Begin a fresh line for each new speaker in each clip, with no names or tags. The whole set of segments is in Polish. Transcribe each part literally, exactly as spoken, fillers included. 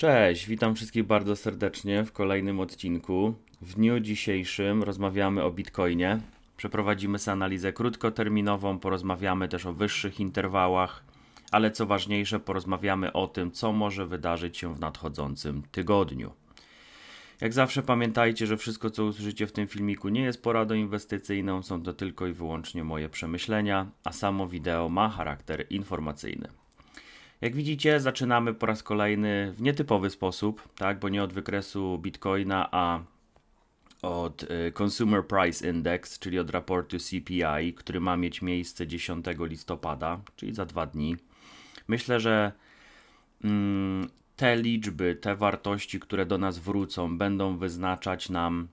Cześć, witam wszystkich bardzo serdecznie w kolejnym odcinku. W dniu dzisiejszym rozmawiamy o Bitcoinie. Przeprowadzimy sobie analizę krótkoterminową, porozmawiamy też o wyższych interwałach, ale co ważniejsze, porozmawiamy o tym, co może wydarzyć się w nadchodzącym tygodniu. Jak zawsze pamiętajcie, że wszystko, co usłyszycie w tym filmiku, nie jest poradą inwestycyjną, są to tylko i wyłącznie moje przemyślenia, a samo wideo ma charakter informacyjny. Jak widzicie, zaczynamy po raz kolejny w nietypowy sposób, tak, bo nie od wykresu Bitcoina, a od y, Consumer Price Index, czyli od raportu C P I, który ma mieć miejsce dziesiątego listopada, czyli za dwa dni. Myślę, że mm, te liczby, te wartości, które do nas wrócą, będą wyznaczać nam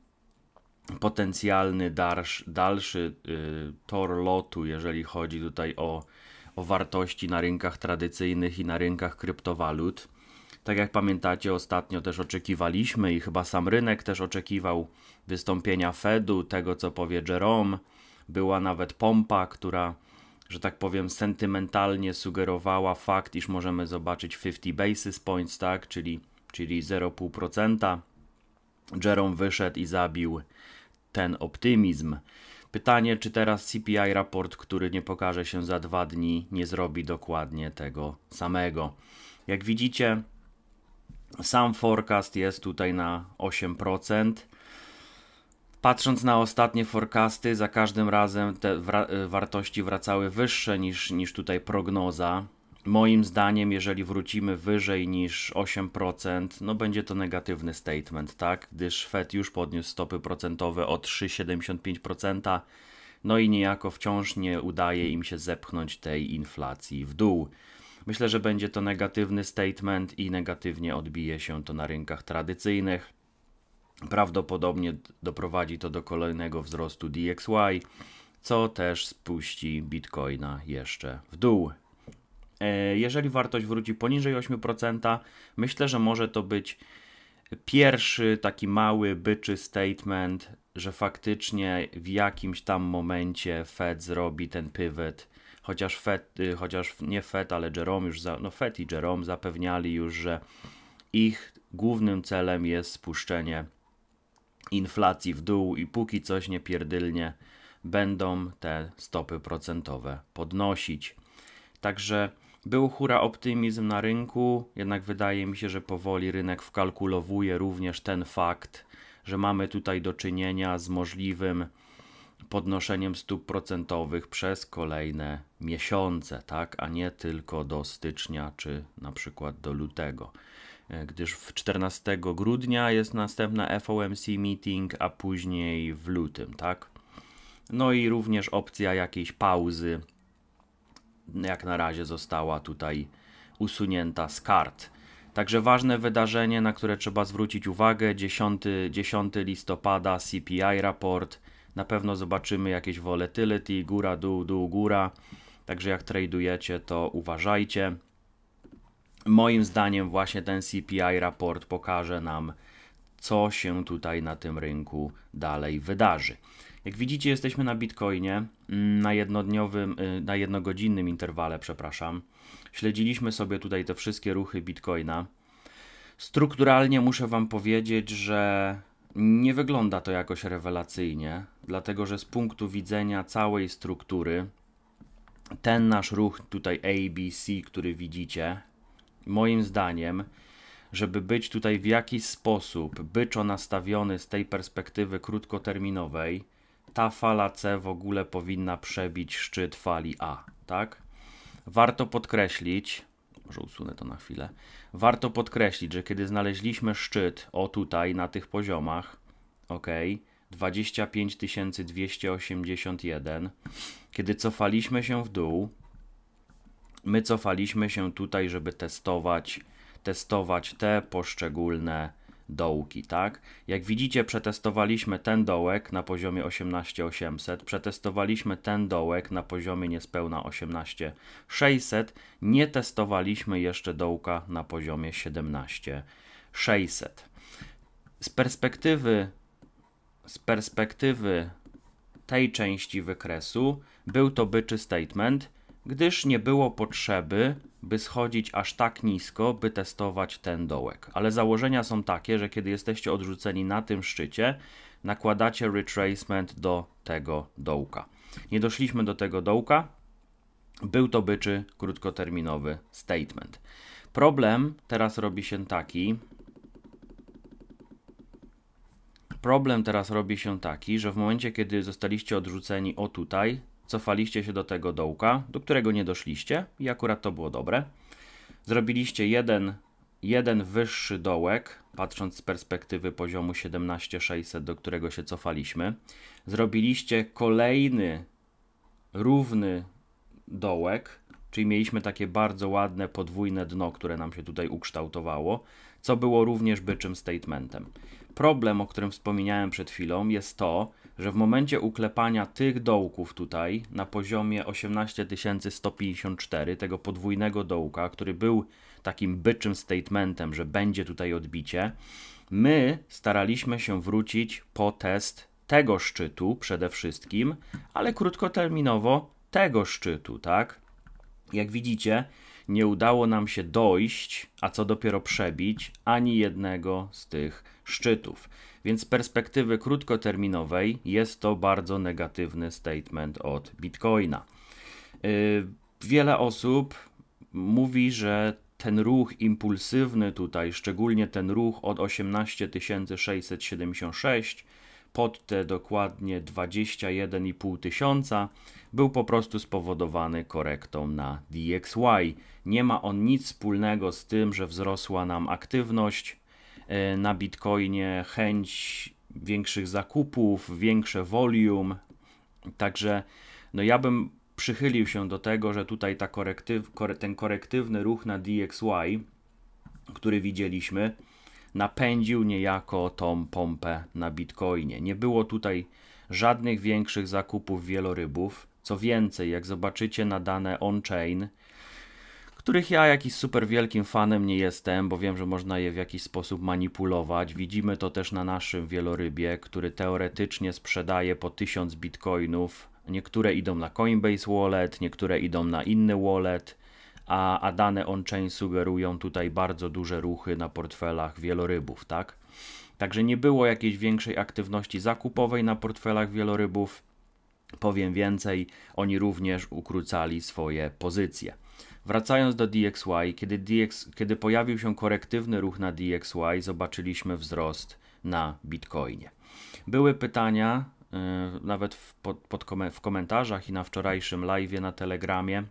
potencjalny dalszy, dalszy y, tor lotu, jeżeli chodzi tutaj o o wartości na rynkach tradycyjnych i na rynkach kryptowalut. Tak jak pamiętacie, ostatnio też oczekiwaliśmy i chyba sam rynek też oczekiwał wystąpienia Fedu, tego co powie Jerome. Była nawet pompa, która, że tak powiem, sentymentalnie sugerowała fakt, iż możemy zobaczyć pięćdziesiąt basis points, tak, czyli, czyli zero przecinek pięć procent. Jerome wyszedł i zabił ten optymizm. Pytanie, czy teraz C P I raport, który nie pokaże się za dwa dni, nie zrobi dokładnie tego samego. Jak widzicie, sam forecast jest tutaj na osiem procent. Patrząc na ostatnie forecasty, za każdym razem te wartości wracały wyższe niż, niż tutaj prognoza. Moim zdaniem, jeżeli wrócimy wyżej niż osiem procent, no będzie to negatywny statement, tak? Gdyż Fed już podniósł stopy procentowe o trzy przecinek siedemdziesiąt pięć procent, no i niejako wciąż nie udaje im się zepchnąć tej inflacji w dół. Myślę, że będzie to negatywny statement i negatywnie odbije się to na rynkach tradycyjnych. Prawdopodobnie doprowadzi to do kolejnego wzrostu D X Y, co też spuści Bitcoina jeszcze w dół. Jeżeli wartość wróci poniżej osiem procent, myślę, że może to być pierwszy taki mały byczy statement, że faktycznie w jakimś tam momencie Fed zrobi ten pivot, chociaż Fed, chociaż nie Fed, ale Jerome już, za, no Fed i Jerome zapewniali już, że ich głównym celem jest spuszczenie inflacji w dół i póki coś nie pierdylnie, będą te stopy procentowe podnosić. Także był hura optymizm na rynku, jednak wydaje mi się, że powoli rynek wkalkulowuje również ten fakt, że mamy tutaj do czynienia z możliwym podnoszeniem stóp procentowych przez kolejne miesiące, tak, a nie tylko do stycznia czy na przykład do lutego. Gdyż w czternastego grudnia jest następna F O M C meeting, a później w lutym, tak? No i również opcja jakiejś pauzy jak na razie została tutaj usunięta z kart. Także ważne wydarzenie, na które trzeba zwrócić uwagę, dziesiątego listopada C P I raport. Na pewno zobaczymy jakieś volatility, góra, dół, dół, góra. Także jak tradujecie, to uważajcie. Moim zdaniem właśnie ten C P I raport pokaże nam, co się tutaj na tym rynku dalej wydarzy. Jak widzicie, jesteśmy na Bitcoinie na jednodniowym, na jednogodzinnym interwale, przepraszam. Śledziliśmy sobie tutaj te wszystkie ruchy Bitcoina. Strukturalnie muszę wam powiedzieć, że nie wygląda to jakoś rewelacyjnie, dlatego że z punktu widzenia całej struktury ten nasz ruch tutaj A B C, który widzicie, moim zdaniem, żeby być tutaj w jakiś sposób byczo nastawiony z tej perspektywy krótkoterminowej, ta fala C w ogóle powinna przebić szczyt fali A, tak? Warto podkreślić, może usunę to na chwilę, warto podkreślić, że kiedy znaleźliśmy szczyt, o tutaj, na tych poziomach, ok, dwadzieścia pięć tysięcy dwieście osiemdziesiąt jeden, kiedy cofaliśmy się w dół, my cofaliśmy się tutaj, żeby testować, testować te poszczególne dołki, tak? Jak widzicie, przetestowaliśmy ten dołek na poziomie osiemnaście tysięcy osiemset, przetestowaliśmy ten dołek na poziomie niespełna osiemnaście tysięcy sześćset, nie testowaliśmy jeszcze dołka na poziomie siedemnaście tysięcy sześćset. Z perspektywy, z perspektywy tej części wykresu był to byczy statement, gdyż nie było potrzeby, by schodzić aż tak nisko, by testować ten dołek. Ale założenia są takie, że kiedy jesteście odrzuceni na tym szczycie, nakładacie retracement do tego dołka. Nie doszliśmy do tego dołka, był to byczy krótkoterminowy statement. Problem teraz robi się taki, problem teraz robi się taki, że w momencie, kiedy zostaliście odrzuceni o tutaj, cofaliście się do tego dołka, do którego nie doszliście i akurat to było dobre. Zrobiliście jeden, jeden wyższy dołek, patrząc z perspektywy poziomu siedemnaście tysięcy sześćset, do którego się cofaliśmy. Zrobiliście kolejny równy dołek, czyli mieliśmy takie bardzo ładne podwójne dno, które nam się tutaj ukształtowało, co było również byczym statementem. Problem, o którym wspomniałem przed chwilą, jest to, że w momencie uklepania tych dołków tutaj na poziomie osiemnaście tysięcy sto pięćdziesiąt cztery, tego podwójnego dołka, który był takim byczym statementem, że będzie tutaj odbicie, my staraliśmy się wrócić po test tego szczytu przede wszystkim, ale krótkoterminowo tego szczytu, tak? Jak widzicie, nie udało nam się dojść, a co dopiero przebić, ani jednego z tych szczytów. Więc z perspektywy krótkoterminowej jest to bardzo negatywny statement od Bitcoina. Yy, wiele osób mówi, że ten ruch impulsywny tutaj, szczególnie ten ruch od osiemnaście tysięcy sześćset siedemdziesiąt sześć pod te dokładnie dwadzieścia jeden i pół tysiąca, był po prostu spowodowany korektą na D X Y. Nie ma on nic wspólnego z tym, że wzrosła nam aktywność na Bitcoinie, chęć większych zakupów, większe volume. Także no ja bym przychylił się do tego, że tutaj ta korektyw, ten korektywny ruch na D X Y, który widzieliśmy, napędził niejako tą pompę na Bitcoinie. Nie było tutaj żadnych większych zakupów wielorybów. Co więcej, jak zobaczycie na dane on-chain, których ja jakiś super wielkim fanem nie jestem, bo wiem, że można je w jakiś sposób manipulować. Widzimy to też na naszym wielorybie, który teoretycznie sprzedaje po tysiąc bitcoinów. Niektóre idą na Coinbase Wallet, niektóre idą na inny wallet, a, a dane on-chain sugerują tutaj bardzo duże ruchy na portfelach wielorybów, tak? Także nie było jakiejś większej aktywności zakupowej na portfelach wielorybów. Powiem więcej, oni również ukrócali swoje pozycje. Wracając do D X Y, kiedy, D X, kiedy pojawił się korektywny ruch na D X Y, zobaczyliśmy wzrost na Bitcoinie. Były pytania, yy, nawet w, pod, pod kom- w komentarzach i na wczorajszym live'ie na Telegramie,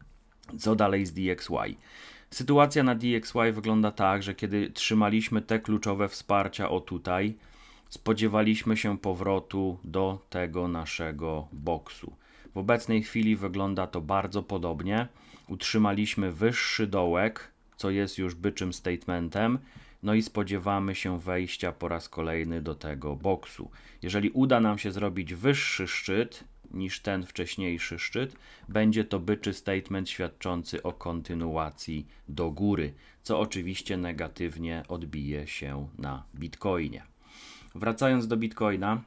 co dalej z D X Y. Sytuacja na D X Y wygląda tak, że kiedy trzymaliśmy te kluczowe wsparcia o tutaj, spodziewaliśmy się powrotu do tego naszego boksu. W obecnej chwili wygląda to bardzo podobnie. Utrzymaliśmy wyższy dołek, co jest już byczym statementem, no i spodziewamy się wejścia po raz kolejny do tego boksu. Jeżeli uda nam się zrobić wyższy szczyt niż ten wcześniejszy szczyt, będzie to byczy statement świadczący o kontynuacji do góry, co oczywiście negatywnie odbije się na Bitcoinie. Wracając do Bitcoina,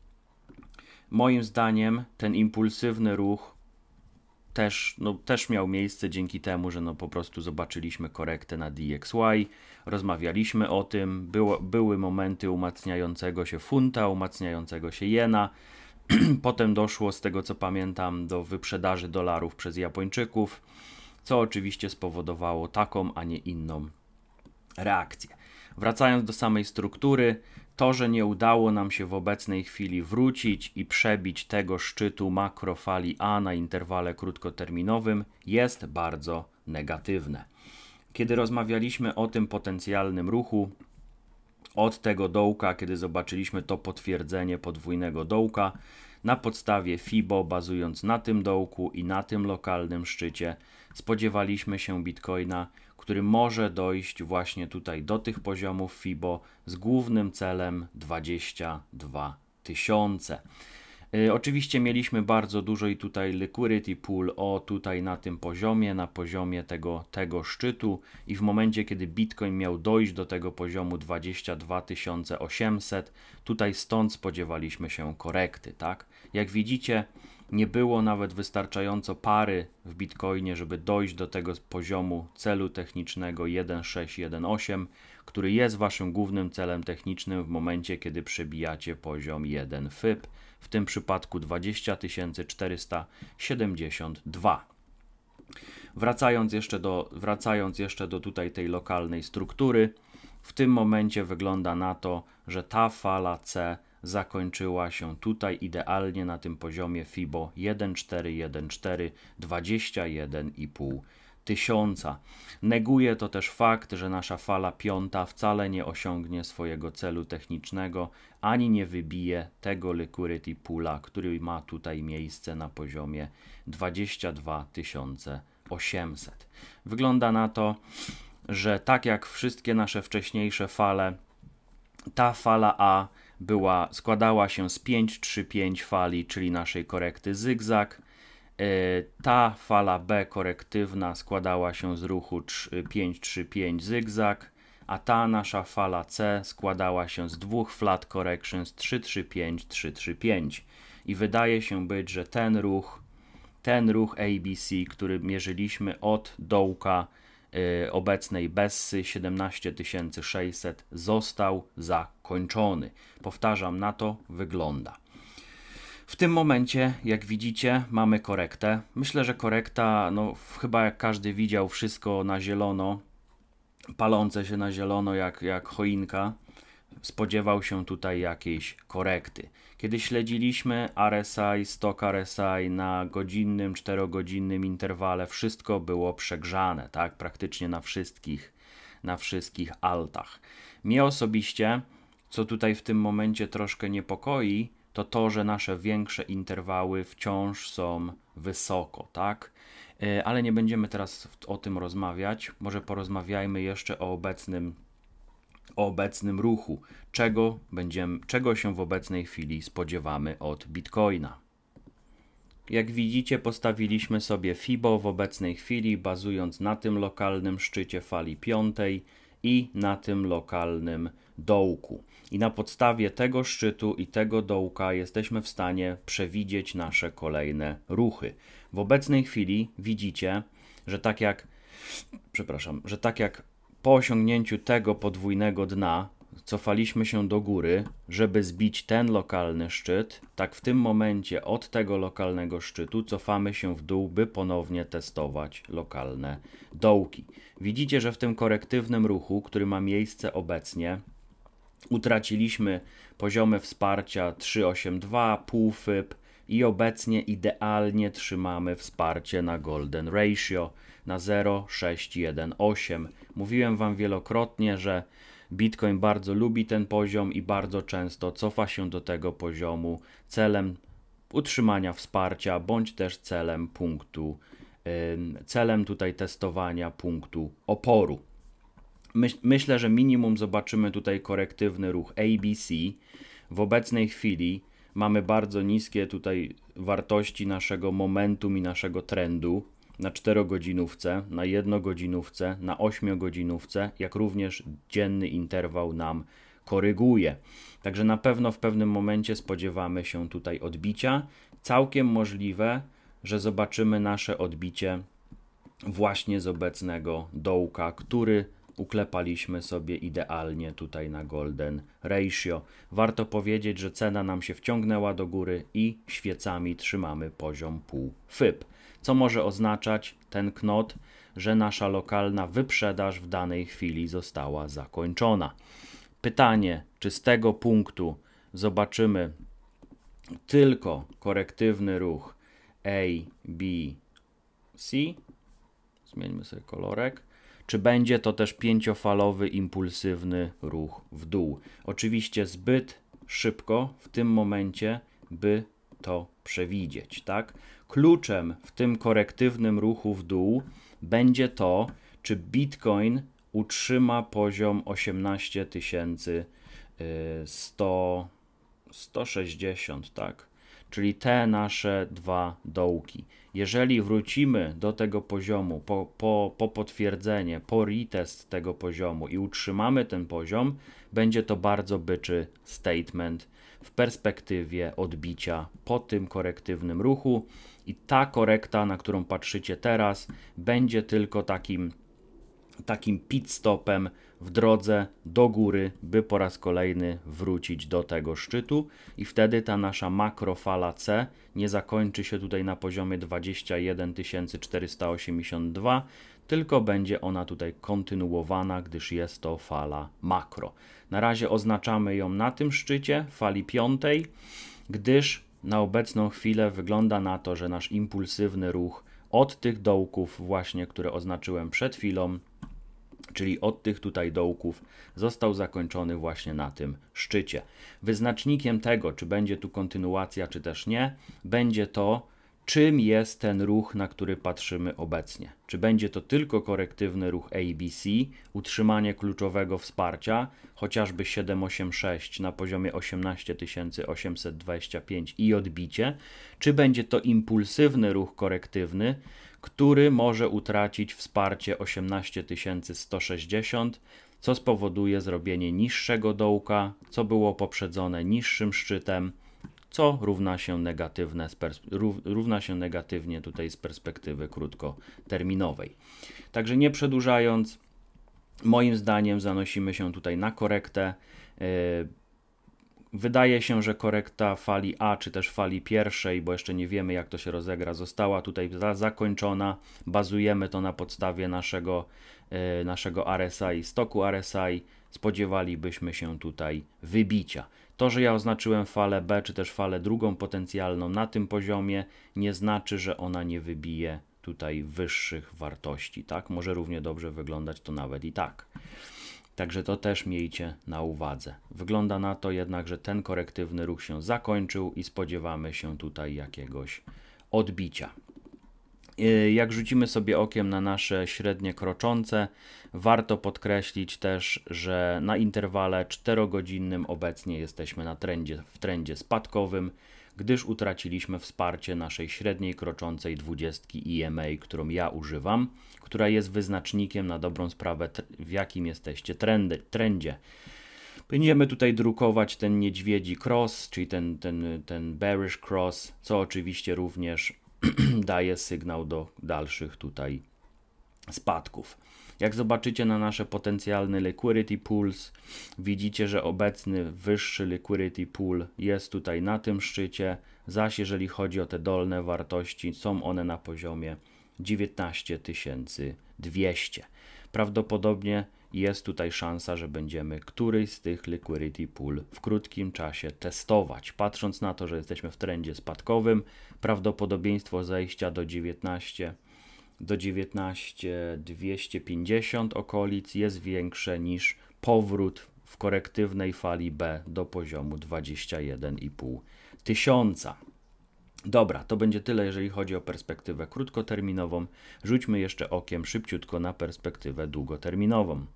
moim zdaniem ten impulsywny ruch też, no, też miał miejsce dzięki temu, że no, po prostu zobaczyliśmy korektę na D X Y, rozmawialiśmy o tym, było, były momenty umacniającego się funta, umacniającego się jena, potem doszło, z tego co pamiętam, do wyprzedaży dolarów przez Japończyków, co oczywiście spowodowało taką, a nie inną reakcję. Wracając do samej struktury, to, że nie udało nam się w obecnej chwili wrócić i przebić tego szczytu makrofali A na interwale krótkoterminowym, jest bardzo negatywne. Kiedy rozmawialiśmy o tym potencjalnym ruchu od tego dołka, kiedy zobaczyliśmy to potwierdzenie podwójnego dołka, na podstawie FIBO, bazując na tym dołku i na tym lokalnym szczycie, spodziewaliśmy się Bitcoina, który może dojść właśnie tutaj do tych poziomów FIBO z głównym celem dwadzieścia dwa tysiące. Yy, oczywiście mieliśmy bardzo dużo i tutaj liquidity pool o tutaj na tym poziomie, na poziomie tego, tego szczytu i w momencie, kiedy Bitcoin miał dojść do tego poziomu dwadzieścia dwa tysiące osiemset, tutaj stąd spodziewaliśmy się korekty, tak? Jak widzicie, nie było nawet wystarczająco pary w Bitcoinie, żeby dojść do tego poziomu celu technicznego jeden sześć jeden osiem, który jest waszym głównym celem technicznym w momencie, kiedy przebijacie poziom jeden F I P, w tym przypadku dwadzieścia tysięcy czterysta siedemdziesiąt dwa. Wracając jeszcze do, wracając jeszcze do tutaj tej lokalnej struktury, w tym momencie wygląda na to, że ta fala C zakończyła się tutaj idealnie na tym poziomie FIBO jeden cztery jeden cztery dwadzieścia jeden i pół tysiąca. Neguje to też fakt, że nasza fala piąta wcale nie osiągnie swojego celu technicznego, ani nie wybije tego liquidity poola, który ma tutaj miejsce na poziomie dwadzieścia dwa tysiące osiemset. Wygląda na to, że tak jak wszystkie nasze wcześniejsze fale, ta fala A była, składała się z pięć trzy pięć fali, czyli naszej korekty zygzak. Ta fala B korektywna składała się z ruchu pięć trzy pięć zygzak, a ta nasza fala C składała się z dwóch flat corrections trzy trzy pięć trzy trzy pięć. I wydaje się być, że ten ruch, ten ruch A B C, który mierzyliśmy od dołka y, obecnej Bessy siedemnaście tysięcy sześćset, został zakończony. Powtarzam, na to wygląda. W tym momencie, jak widzicie, mamy korektę. Myślę, że korekta, no chyba jak każdy widział, wszystko na zielono, palące się na zielono jak, jak choinka, spodziewał się tutaj jakiejś korekty. Kiedy śledziliśmy R S I, stok R S I na godzinnym, czterogodzinnym interwale, wszystko było przegrzane, tak, praktycznie na wszystkich, na wszystkich altach. Mnie osobiście, co tutaj w tym momencie troszkę niepokoi, to to, że nasze większe interwały wciąż są wysoko, tak? Ale nie będziemy teraz o tym rozmawiać. Może porozmawiajmy jeszcze o obecnym, o obecnym ruchu. Czego, będziemy, czego się w obecnej chwili spodziewamy od Bitcoina. Jak widzicie, postawiliśmy sobie FIBO w obecnej chwili, bazując na tym lokalnym szczycie fali piątej i na tym lokalnym dołku. I na podstawie tego szczytu i tego dołka jesteśmy w stanie przewidzieć nasze kolejne ruchy. W obecnej chwili widzicie, że tak jak, przepraszam, że tak jak po osiągnięciu tego podwójnego dna cofaliśmy się do góry, żeby zbić ten lokalny szczyt, tak w tym momencie od tego lokalnego szczytu cofamy się w dół, by ponownie testować lokalne dołki. Widzicie, że w tym korektywnym ruchu, który ma miejsce obecnie, utraciliśmy poziomy wsparcia trzy osiem dwa, pół F I P i obecnie idealnie trzymamy wsparcie na Golden Ratio na zero przecinek sześć jeden osiem. Mówiłem Wam wielokrotnie, że Bitcoin bardzo lubi ten poziom i bardzo często cofa się do tego poziomu celem utrzymania wsparcia bądź też celem punktu, celem tutaj testowania punktu oporu. Myślę, że minimum zobaczymy tutaj korektywny ruch A B C. W obecnej chwili mamy bardzo niskie tutaj wartości naszego momentum i naszego trendu na czterogodzinówce, na jednogodzinówce, na ośmiogodzinówce, jak również dzienny interwał nam koryguje. Także na pewno w pewnym momencie spodziewamy się tutaj odbicia. Całkiem możliwe, że zobaczymy nasze odbicie właśnie z obecnego dołka, który uklepaliśmy sobie idealnie tutaj na Golden Ratio. Warto powiedzieć, że cena nam się wciągnęła do góry i świecami trzymamy poziom pół F I P. Co może oznaczać ten knot, że nasza lokalna wyprzedaż w danej chwili została zakończona. Pytanie, czy z tego punktu zobaczymy tylko korektywny ruch A, B, C. Zmieńmy sobie kolorek. Czy będzie to też pięciofalowy, impulsywny ruch w dół? Oczywiście zbyt szybko w tym momencie, by to przewidzieć, tak? Kluczem w tym korektywnym ruchu w dół będzie to, czy Bitcoin utrzyma poziom osiemnaście tysięcy sto sześćdziesiąt, tak? czyli te nasze dwa dołki. Jeżeli wrócimy do tego poziomu po, po, po potwierdzenie, po retest tego poziomu i utrzymamy ten poziom, będzie to bardzo byczy statement w perspektywie odbicia po tym korektywnym ruchu i ta korekta, na którą patrzycie teraz, będzie tylko takim, takim pit stopem w drodze do góry, by po raz kolejny wrócić do tego szczytu i wtedy ta nasza makrofala C nie zakończy się tutaj na poziomie dwadzieścia jeden tysięcy czterysta osiemdziesiąt dwa, tylko będzie ona tutaj kontynuowana, gdyż jest to fala makro. Na razie oznaczamy ją na tym szczycie, fali piątej, gdyż na obecną chwilę wygląda na to, że nasz impulsywny ruch od tych dołków właśnie, które oznaczyłem przed chwilą, czyli od tych tutaj dołków, został zakończony właśnie na tym szczycie. Wyznacznikiem tego, czy będzie tu kontynuacja, czy też nie, będzie to, czym jest ten ruch, na który patrzymy obecnie. Czy będzie to tylko korektywny ruch A B C, utrzymanie kluczowego wsparcia, chociażby siedem osiem sześć na poziomie osiemnaście tysięcy osiemset dwadzieścia pięć i odbicie, czy będzie to impulsywny ruch korektywny, który może utracić wsparcie osiemnaście tysięcy sto sześćdziesiąt, co spowoduje zrobienie niższego dołka, co było poprzedzone niższym szczytem, co równa się, negatywne z równa się negatywnie tutaj z perspektywy krótkoterminowej. Także nie przedłużając, moim zdaniem zanosimy się tutaj na korektę. Wydaje się, że korekta fali A, czy też fali pierwszej, bo jeszcze nie wiemy, jak to się rozegra, została tutaj zakończona. Bazujemy to na podstawie naszego, yy, naszego R S I, stoku R S I. Spodziewalibyśmy się tutaj wybicia. To, że ja oznaczyłem falę B, czy też falę drugą potencjalną na tym poziomie, nie znaczy, że ona nie wybije tutaj wyższych wartości. Tak? Może równie dobrze wyglądać to nawet i tak. Także to też miejcie na uwadze. Wygląda na to jednak, że ten korektywny ruch się zakończył i spodziewamy się tutaj jakiegoś odbicia. Jak rzucimy sobie okiem na nasze średnie kroczące, warto podkreślić też, że na interwale czterogodzinnym obecnie jesteśmy na trendzie, w trendzie spadkowym, gdyż utraciliśmy wsparcie naszej średniej kroczącej dwudziestki E M A, którą ja używam, która jest wyznacznikiem na dobrą sprawę, w jakim jesteście trendy, trendzie. Będziemy tutaj drukować ten niedźwiedzi cross, czyli ten, ten, ten bearish cross, co oczywiście również daje sygnał do dalszych tutaj spadków. Jak zobaczycie na nasze potencjalny liquidity pools, widzicie, że obecny wyższy liquidity pool jest tutaj na tym szczycie, zaś jeżeli chodzi o te dolne wartości, są one na poziomie dziewiętnaście tysięcy dwieście. Prawdopodobnie jest tutaj szansa, że będziemy któryś z tych liquidity pool w krótkim czasie testować. Patrząc na to, że jesteśmy w trendzie spadkowym, prawdopodobieństwo zejścia do dziewiętnaście do dziewiętnaście dwieście pięćdziesiąt okolic jest większe niż powrót w korektywnej fali B do poziomu dwadzieścia jeden i pół tysiąca. Dobra, to będzie tyle, jeżeli chodzi o perspektywę krótkoterminową. Rzućmy jeszcze okiem szybciutko na perspektywę długoterminową.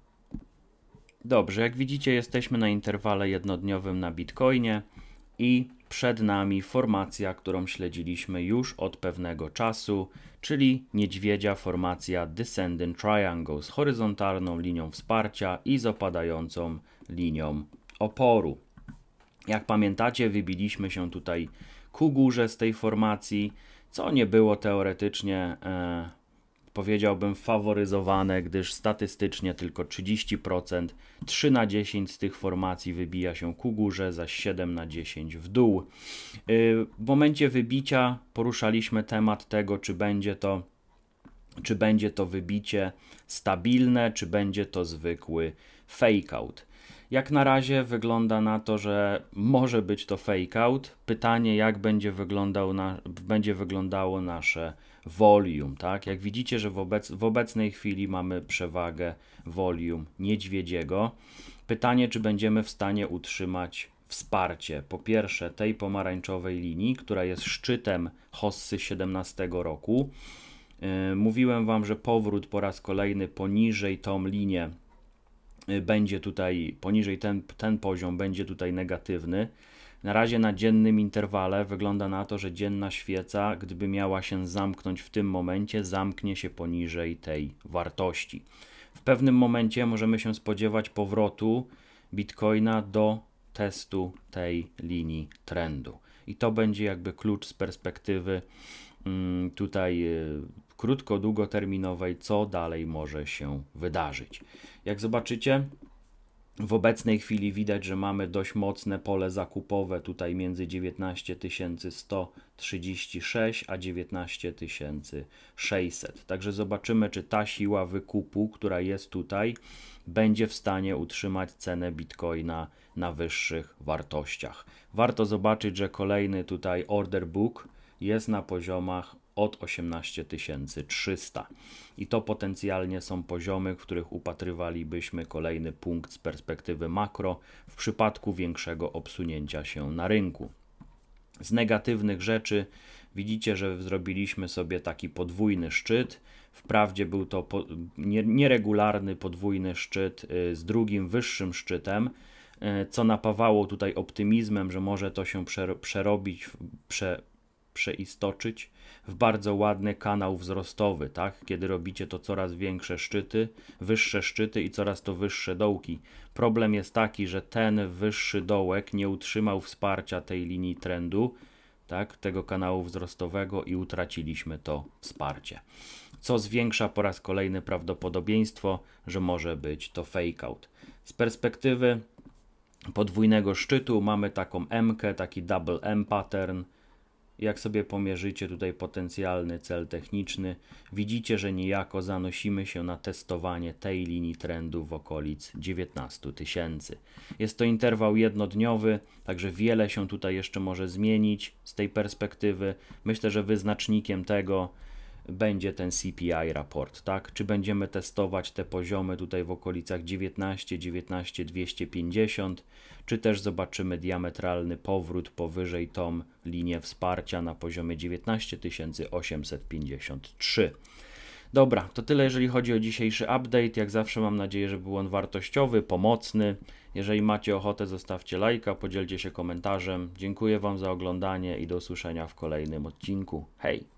Dobrze, jak widzicie, jesteśmy na interwale jednodniowym na Bitcoinie i przed nami formacja, którą śledziliśmy już od pewnego czasu, czyli niedźwiedzia formacja Descending Triangle z horyzontalną linią wsparcia i z opadającą linią oporu. Jak pamiętacie, wybiliśmy się tutaj ku górze z tej formacji, co nie było teoretycznie, e, powiedziałbym, faworyzowane, gdyż statystycznie tylko trzydzieści procent, trzy na dziesięć z tych formacji wybija się ku górze, zaś siedem na dziesięć w dół. W momencie wybicia poruszaliśmy temat tego, czy będzie to, czy będzie to wybicie stabilne, czy będzie to zwykły fake out. Jak na razie wygląda na to, że może być to fake out. Pytanie, jak będzie, wyglądał na, będzie wyglądało nasze volume, tak? Jak widzicie, że w, obec, w obecnej chwili mamy przewagę volume niedźwiedziego. Pytanie, czy będziemy w stanie utrzymać wsparcie, po pierwsze tej pomarańczowej linii, która jest szczytem hossy siedemnastego roku. Yy, mówiłem Wam, że powrót po raz kolejny poniżej tą linię będzie tutaj, poniżej ten, ten poziom będzie tutaj negatywny, Na razie na dziennym interwale wygląda na to, że dzienna świeca, gdyby miała się zamknąć w tym momencie, zamknie się poniżej tej wartości. W pewnym momencie możemy się spodziewać powrotu Bitcoina do testu tej linii trendu. I to będzie jakby klucz z perspektywy mm, tutaj y, krótko-długoterminowej, co dalej może się wydarzyć. Jak zobaczycie, w obecnej chwili widać, że mamy dość mocne pole zakupowe tutaj między dziewiętnaście tysięcy sto trzydzieści sześć a dziewiętnaście tysięcy sześćset. Także zobaczymy, czy ta siła wykupu, która jest tutaj, będzie w stanie utrzymać cenę Bitcoina na wyższych wartościach. Warto zobaczyć, że kolejny tutaj order book jest na poziomach od osiemnaście tysięcy trzysta i to potencjalnie są poziomy, w których upatrywalibyśmy kolejny punkt z perspektywy makro w przypadku większego obsunięcia się na rynku. Z negatywnych rzeczy widzicie, że zrobiliśmy sobie taki podwójny szczyt. Wprawdzie był to po, nie, nieregularny podwójny szczyt y, z drugim wyższym szczytem, y, co napawało tutaj optymizmem, że może to się przerobić, prze, przeistoczyć w bardzo ładny kanał wzrostowy, tak? Kiedy robicie to coraz większe szczyty, wyższe szczyty i coraz to wyższe dołki. Problem jest taki, że ten wyższy dołek nie utrzymał wsparcia tej linii trendu, tak? Tego kanału wzrostowego i utraciliśmy to wsparcie. Co zwiększa po raz kolejny prawdopodobieństwo, że może być to fake out. Z perspektywy podwójnego szczytu mamy taką M-kę, taki double M pattern. Jak sobie pomierzycie tutaj potencjalny cel techniczny, widzicie, że niejako zanosimy się na testowanie tej linii trendu w okolic dziewiętnaście tysięcy. Jest to interwał jednodniowy, także wiele się tutaj jeszcze może zmienić z tej perspektywy. Myślę, że wyznacznikiem tego będzie ten C P I raport, tak? Czy będziemy testować te poziomy tutaj w okolicach dziewiętnaście, dziewiętnaście dwieście pięćdziesiąt, czy też zobaczymy diametralny powrót powyżej tą linię wsparcia na poziomie dziewiętnaście tysięcy osiemset pięćdziesiąt trzy. Dobra, to tyle jeżeli chodzi o dzisiejszy update. Jak zawsze mam nadzieję, że był on wartościowy, pomocny. Jeżeli macie ochotę, zostawcie lajka, podzielcie się komentarzem. Dziękuję Wam za oglądanie i do usłyszenia w kolejnym odcinku. Hej!